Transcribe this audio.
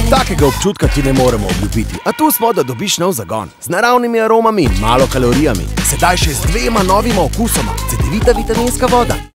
Takega občutka ti ne moremo obljubiti, a tu smo, da dobiš nov zagon. Z naravnimi aromami in malo kalorijami. Sedaj še z 2 novima okusoma. Cedevita vitaminska voda.